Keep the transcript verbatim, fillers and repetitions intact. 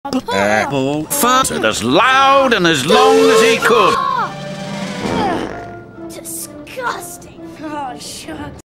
Budderball farted as loud and as long as he could. Disgusting. Oh, shucks.